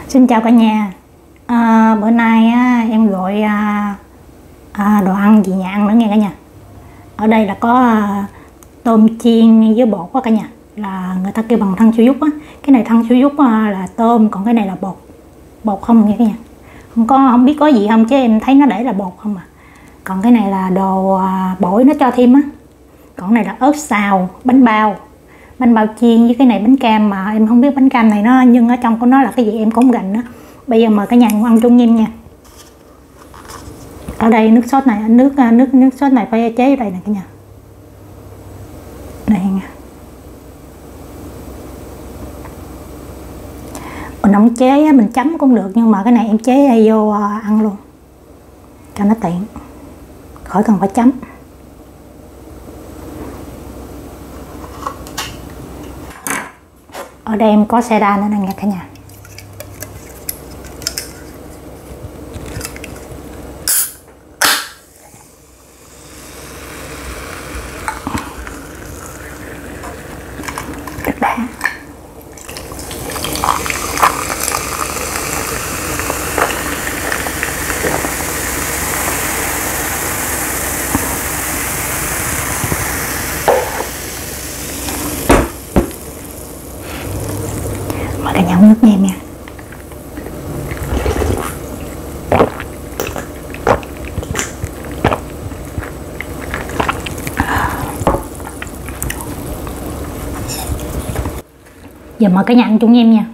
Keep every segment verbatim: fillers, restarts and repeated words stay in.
Xin chào cả nhà. À, bữa nay á, em gọi à, à, đồ ăn gì nhà ăn nữa nghe cả nhà. Ở đây là có à, tôm chiên với bột á cả nhà, là người ta kêu bằng thân su dúc á. Cái này thân su dúc à, là tôm, còn cái này là bột bột không nghe cả nhà. Không có không biết có gì không, chứ em thấy nó để là bột không à. Còn cái này là đồ à, bổi nó cho thêm á. Còn cái này là ớt xào, bánh bao bánh bao chiên, với cái này bánh cam mà em không biết bánh cam này nó nhưng ở trong của nó là cái gì em cũng không gành đó. Bây giờ mời cả nhà ăn chung em nha. Ở đây nước sốt này, nước nước nước sốt này phải chế ở đây nè cả nhà. Đây nha. Mình không chế mình chấm cũng được, nhưng mà cái này em chế vô ăn luôn cho nó tiện, khỏi cần phải chấm. Ở đây em có xe đa nữa nè nghe cả nhà. Đất đá. Mời cả nhà uống nước nha em nha. Giờ mời cả nhà ăn chung em nha.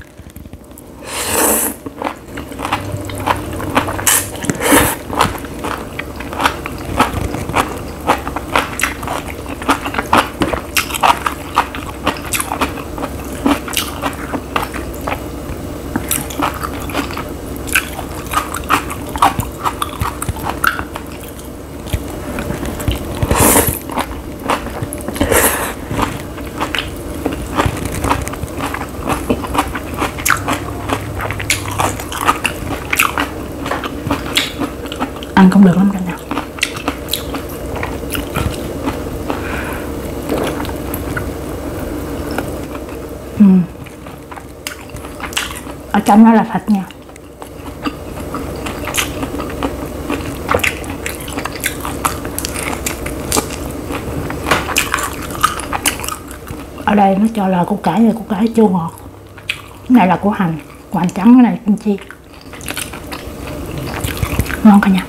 Ăn không được lắm cả nhà. Ừ. Ở trong nó là thịt nha. Ở đây nó cho là củ cải, là củ cải chua ngọt. Cái này là củ hành, củ hành trắng, cái này kim chi. Ngon cả nhà.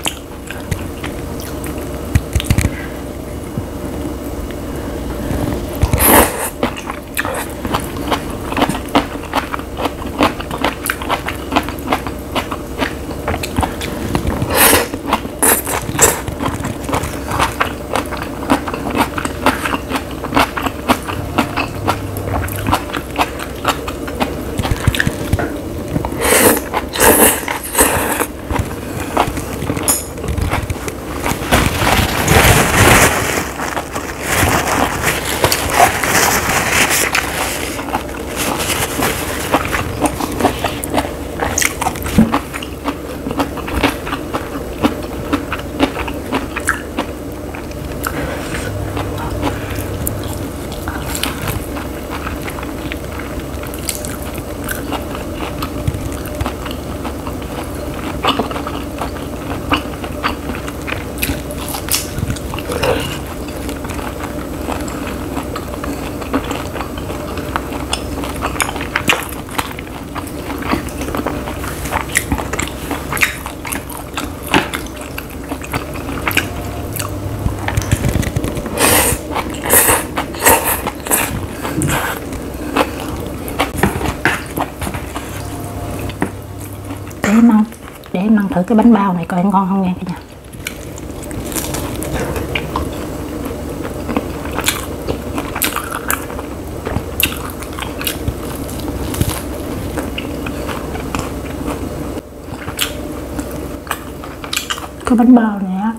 Để em ăn, để em ăn thử cái bánh bao này coi ngon không nha cả nhà. Cái bánh bao này á,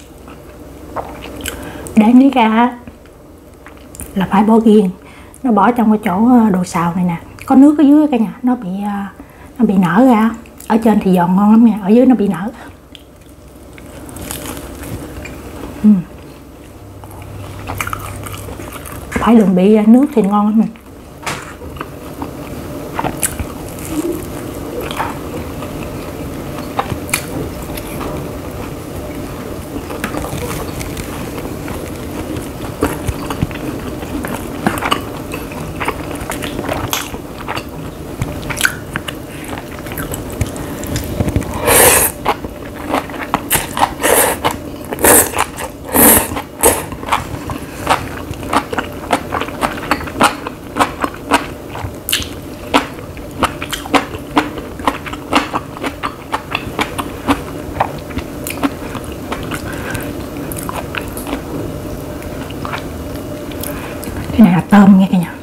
để nghĩ ra là phải bỏ riêng, nó bỏ trong cái chỗ đồ xào này nè, có nước ở dưới cả nhà, nó bị nó bị nở ra. Ở trên thì giòn ngon lắm nha, ở dưới nó bị nở. uhm. Phải đừng bị nước thì ngon lắm nè. Cái này là tôm nha cả nhà.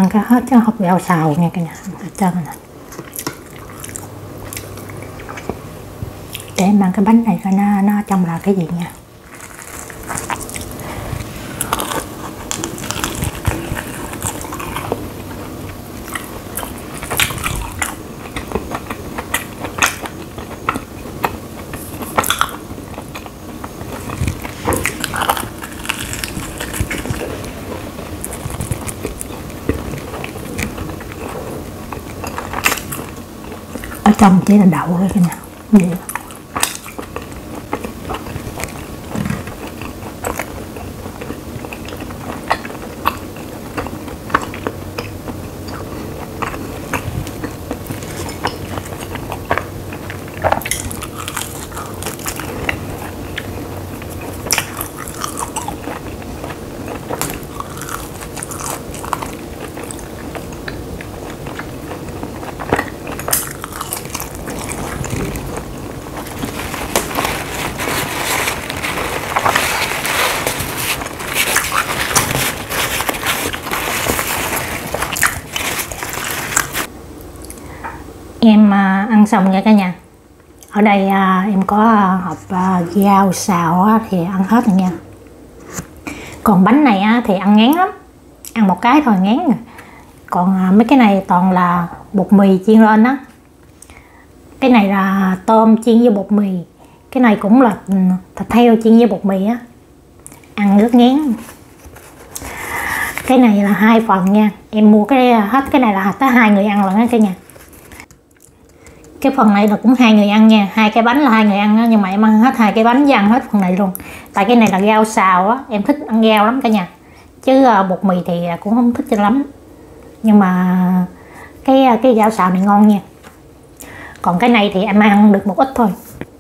cái hết cái hộp gạo xào nha cả nhà, hết trơn nè. Để em ăn cái bánh này coi nó nó trong là cái gì nha. Ở trong chỉ là đậu thôi cả nhà. Vậy. Em à, ăn xong nha cả nhà. Ở đây à, em có hộp à, rau xào á, thì ăn hết rồi nha. Còn bánh này á, thì ăn ngán lắm, ăn một cái thôi ngán rồi. Còn à, mấy cái này toàn là bột mì chiên lên á. Cái này là tôm chiên với bột mì, cái này cũng là thịt heo chiên với bột mì á, ăn rất ngán. Cái này là hai phần nha, em mua cái hết cái này là tới hai người ăn lận á cả nhà. Cái phần này là cũng hai người ăn nha, hai cái bánh là hai người ăn á, nhưng mà em ăn hết hai cái bánh và ăn hết phần này luôn. Tại cái này là rau xào á, em thích ăn rau lắm cả nhà, chứ bột mì thì cũng không thích cho lắm. Nhưng mà cái cái rau xào này ngon nha. Còn cái này thì em ăn được một ít thôi,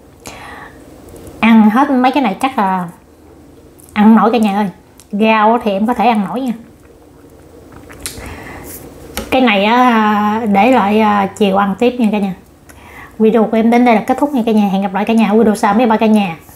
ăn hết mấy cái này chắc là ăn không nổi cả nhà ơi. Rau thì em có thể ăn nổi nha. Cái này á, để lại chiều ăn tiếp nha cả nhà. Video của em đến đây là kết thúc nha cả nhà. Hẹn gặp lại cả nhà ở video sau. Bye bye cả nhà.